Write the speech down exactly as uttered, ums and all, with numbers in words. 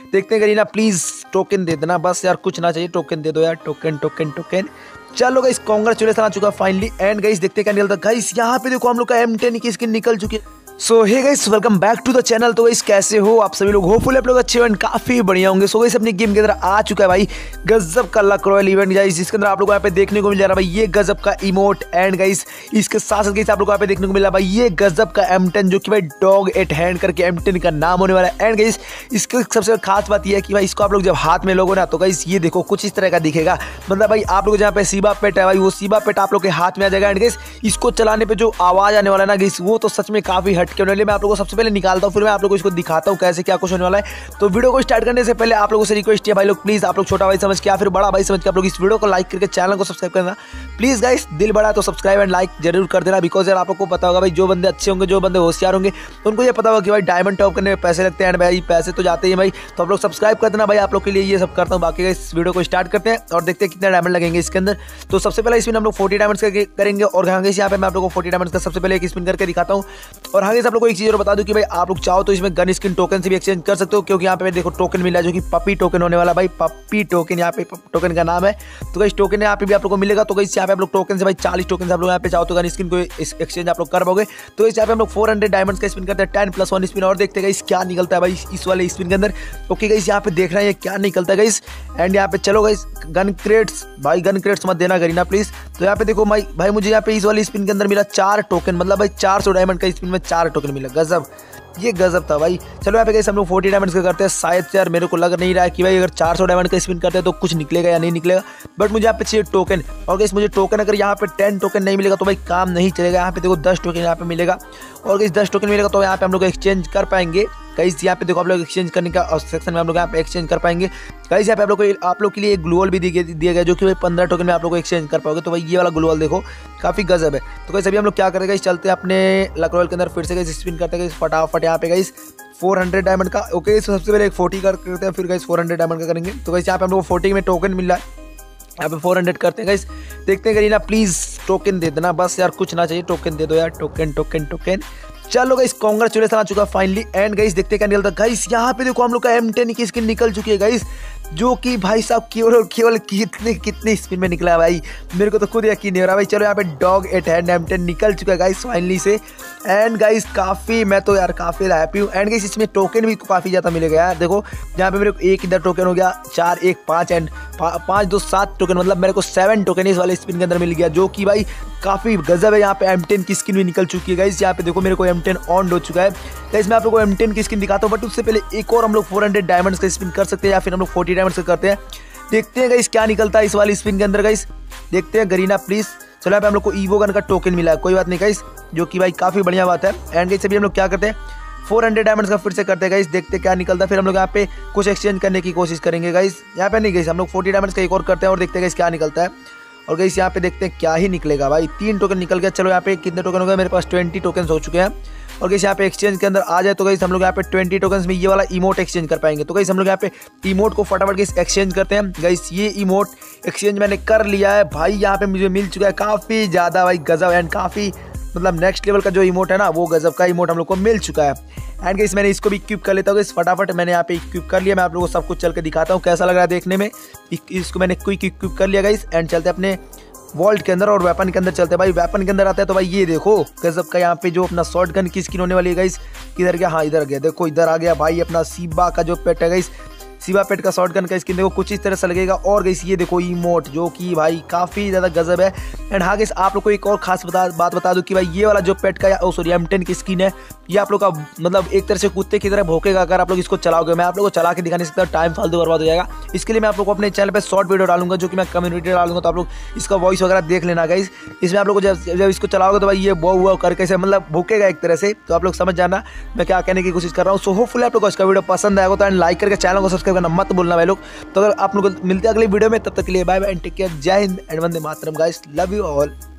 देखते हैं Kareena please token दे देना बस यार, कुछ ना चाहिए, टोकन दे दो यार, टोकन टोकन टोकन। चलो गाइस कांग्रेचुलेशन आ चुका फाइनली। एंड गाइस देखते हैं क्या निकलता है। गाइस यहाँ पे देखो हम लोग का एम टेन की स्किन निकल चुकी है। So hey guys welcome back to the channel. तो गाइस कैसे हो आप सभी लोग, होपफुली आप लोग अच्छे हो एंड काफी बढ़िया होंगे। सो गाइस अपनी गेम के अंदर आ चुका है भाई गजब का लक रॉयल इवेंट गाइस, जिसके अंदर आप लोगों को यहाँ पे देखने को मिल जा रहा है भाई ये गजब का इमोट। एंड गाइस इसके साथ साथ गाइस आप लोग को यहाँ पे देखने को मिला भाई ये गजब का एम टेन, जो कि भाई डॉग एट हैंड करके एम टेन का नाम होने वाला है। एंड गाइस इसकी सबसे खास बात यह है कि भाई इसको आप लोग जब हाथ में लोगे ना तो गाइस ये देखो कुछ इस तरह का दिखेगा। मतलब भाई आप लोग जहाँ पे सीबा पेट है भाई वो सीबा पेट आप लोग के हाथ में आ जाएगा। एंड गाइस इसको चलाने पे जो आवाज आने वाला है ना गाइस वो तो सच में काफी हटके होने वाली। मैं आप लोगों को सबसे पहले निकालता हूं, फिर मैं आप लोगों को इसको दिखाता हूं कैसे क्या कुछ होने वाला है। तो वीडियो को स्टार्ट करने से पहले आप लोगों से रिक्वेस्ट है भाई लोग प्लीज आप लोग छोटा भाई समझ के या फिर बड़ा भाई समझ के आप लोग इस वीडियो को लाइक करके चैनल को सब्सक्राइब करना प्लीज गाइस। दिल बड़ा तो सब्सक्राइब एंड लाइक जरूर कर देना, बिकॉज यार आप लोग को पता होगा भाई जो बंदे अच्छे होंगे जो बंदे होशियार होंगे उनको ये पता होगा कि भाई डायमंड टॉप करने में पैसे लगते हैं। भाई पैसे तो जाते हैं भाई, तो आप लोग सब्सक्राइब कर देना भाई, आप लोग के लिए ये सब करता हूँ। बाकी इस वीडियो को स्टार्ट करते हैं और देखते हैं कितने डायमंड लगेंगे इसके अंदर। तो सबसे पहले इसमें हम लोग फोर्टी डायमंड्स करेंगे और हाँ यहाँ पे मैं आप लोग को फोर्टी डायमंड्स का सबसे पहले एक स्पिन करके दिखाता हूँ। और हाँ आप लोग को एक चीज और बता दूं कि भाई आप लोग चाहो तो इसमें गन स्किन टोकन से भी एक्सचेंज कर सकते हो, क्योंकि यहाँ पे देखो टोकन मिला है जो कि पपी टोकन होने वाला भाई, पपी टोकन यहाँ पे टोकन का नाम है। तो गाइस टोकन यहाँ पे भी आप लोग को मिलेगा। तो गाइस यहाँ पे आप लोग टोकन से भाई चालीस टोकन से आप लोग यहाँ पे चाहो तो गन स्किन को एक्सचेंज आप लोग कर पाओगे। तो इस यहाँ पे हम लोग फोर हंड्रेड डायमंड्स का स्पिन करते हैं, टेन प्लस वन स्पिन और देखते हैं गाइस क्या निकलता है भाई इस वाले स्पिन के अंदर। ओके गाइस यहाँ पे देख रहे हैं क्या निकलता है गाइस। एंड यहाँ पे चलो गाइस गन क्रेट्स भाई, गन क्रेट्स मत देना करीना प्लीज। तो यहाँ पे देखो भाई भाई मुझे यहाँ पे इस वाले स्पिन के अंदर मिला चार टोकन, मतलब भाई चार सौ डायमंड का स्पिन में चार टोकन मिला, गजब ये गजब था भाई। चलो यहाँ पे गाइस हम लोग फोर्टी डायमंड्स का करते हैं। शायद से यार मेरे को लग नहीं रहा है कि भाई अगर चार सौ डायमंड का स्पिन करते हैं तो कुछ निकलेगा या नहीं निकलेगा, बट मुझे यहाँ पे चाहिए टोकन। और गाइस मुझे टोकन अगर यहाँ पे टेन टोकन नहीं मिलेगा तो भाई काम नहीं चलेगा। यहाँ पे देखो दस टोकन यहाँ पे मिलेगा और गाइस दस टोकन मिलेगा तो यहाँ पे हम लोग एक्सचेंज कर पाएंगे। गाइस यहाँ पे देखो आप लोग एक्सचेंज करने का सेक्शन में हम लोग यहाँ पे एक्सचेंज कर पाएंगे। गाइस यहाँ पे आप लोग को आप लोग के लिए एक ग्लूवल भी दिया गया जो कि भाई पंद्रह टोकन में आप लोग को एक्सचेंज कर पाओगे। तो भाई ये वाला ग्लूवल देखो काफी गजब है। तो गाइस अभी हम लोग क्या करेंगे, चलते हैं अपने लक रॉयल के अंदर फिर से गाइस स्पिन करते हैं फटाफट यहाँ पे गाइस फोर हंड्रेड डायमंड का। ओके सबसे पहले एक फोर्टी कर करते हैं, फिर गाइस फोर हंड्रेड डायमंड का करेंगे। तो गाइस यहाँ पे हम लोग को फोर्टी में टोकन मिल रहा है, यहाँ पे फोर हंड्रेड करते हैं गाइस। देखते हैं करीना प्लीज टोकन दे देना बस यार, कुछ ना चाहिए, टोकन दे दो यार, टोकन टोकन टोकन। चलो गाइस कांग्रेचुलेशन आ चुका फाइनली। एंड गाइस देखते हैं क्या निकलता है। गाइस यहाँ पे देखो हम लोग का एम टेन की स्किन निकल चुकी है गाइस, जो कि भाई साहब केवल और केवल कितने कितने स्पिन में निकला है भाई, मेरे को तो खुद यकीन नहीं हो रहा भाई। चलो यहाँ पे dog at hand M ten निकल चुका है गाइस फाइनली से। एंड गाइस काफी मैं तो यार काफी हैप्पी हूँ। एंड गाइस इसमें टोकन भी काफी ज्यादा मिलेगा यार। देखो यहाँ पे मेरे को एक इधर टोकन हो गया, चार एक पाँच एंड पाँच दो सात टोकन, मतलब मेरे को सेवन टोकन इस वाले स्पिन के अंदर मिल गया, जो कि भाई काफी गजब है। यहाँ पे एम टेन की स्किन भी निकल चुकी है गाइस। यहाँ पे देखो मेरे को एम टेन ऑन हो चुका है गाइस। मैं आप लोगों को एम टेन की स्किन दिखाता हूँ, बट उससे पहले एक और हम लोग फोर हंड्रेड डायमंड्स का स्पिन कर सकते हैं या फिर हम लोग फोर्टी डायमंड्स का करते हैं। देखते हैं गाइस क्या निकलता है इस वाली स्पिन के अंदर गाइस। देखते हैं गरीना प्लीज। चलो यहाँ पे हम लोग को ईवो गन का टोकन मिला है, कोई बात नहीं गाइस, जो कि भाई काफी बढ़िया बात है। एंड गाइस अभी हम लोग क्या करते हैं फोर हंड्रेड डायमंड्स का फिर से करते हैं गाइस। देखते हैं क्या निकलता है, फिर हम लोग यहाँ पे कुछ एक्सचेंज करने की कोशिश करेंगे गाइस। यहाँ पे नहीं गाइस हम लोग फोर्टी डायमंड्स का एक और करते हैं और देखते हैं गाइस क्या निकलता है। और गाइस यहाँ पे देखते हैं क्या ही निकलेगा भाई, तीन टोकन निकल गया। चलो यहाँ पे कितने टोकन हो गए, मेरे पास ट्वेंटी टोकन हो चुके हैं। और गाइस यहाँ पे एक्सचेंज के अंदर आ जाए तो गाइस हम लोग यहाँ पे ट्वेंटी टोकन्स में ये वाला इमोट एक्सचेंज कर पाएंगे। तो गाइस हम लोग यहाँ पे इमोट को फटाफट गाइस एक्सचेंज करते हैं। गाइस ये इमोट एक्सचेंज मैंने कर लिया है भाई, यहाँ पे मुझे मिल चुका है काफी ज्यादा भाई गजब। एंड काफी मतलब नेक्स्ट लेवल का जो इमोट है ना वो गजब का इमोट हम लोग को मिल चुका है। एंड गाइस मैंने इसको भी इक्विप कर लेता हूँ गाइस फटाफट, मैंने यहाँ पे इक्विप कर लिया। मैं आप लोगों को सब कुछ चल के दिखाता हूँ कैसा लग रहा है देखने में। इसको मैंने क्विक इक्विप कर लिया गाइस। एंड चलते अपने वॉल्ट के अंदर और वेपन के अंदर चलते हैं भाई। वेपन के अंदर आता है तो भाई ये देखो गजब का यहाँ पे जो अपना शॉर्ट गन की स्किन होने वाली है गाइस। किधर गया, हाँ इधर गया, देखो इधर आ गया भाई अपना सीबा का जो पेट है गाइस, सीबा पेट का शॉर्ट गन का स्किन देखो कुछ इस तरह से लगेगा। और गाइस ये देखो इमोट जो कि भाई काफी ज्यादा गजब है। एंड हाँ गाइस आप लोग को एक और खास बता बात बता दूं कि भाई ये वाला जो पेट का ओ सॉरी एम टेन की स्किन है ये आप लोग का मतलब एक तरह से कुत्ते की तरह भौंकेगा अगर आप लोग इसको चलाओगे। मैं आप लोगों को चला के दिखा नहीं सकता, टाइम फालतू बर्बाद हो जाएगा। इसके लिए मैं आप लोग को अपने चैनल पे शॉर्ट वीडियो डालूंगा जो कि मैं कम्युनिटी डालूंगा, तो आप लोग इसका वॉइस वगैरह देख लेना गाइस। इसमें आप लोग को जब जब इसको चलाओगे तो भाई ये बो हुआ करके से मतलब भूकेगा एक तरह से, तो आप लोग समझ जाना मैं क्या कहने की कोशिश कर रहा हूँ। सो होपफुली आप लोग को इसका वीडियो पसंद आएगा तो एंड लाइक करके चैनल को सब्सक्राइब करना मत भूलना भाई लोग। तो अगर आप लोग मिलते हैं अगले वीडियो में, तब तक के लिए bye bye and take care, जय हिंद एंड वंदे मातरम गाइस, लव यू ऑल।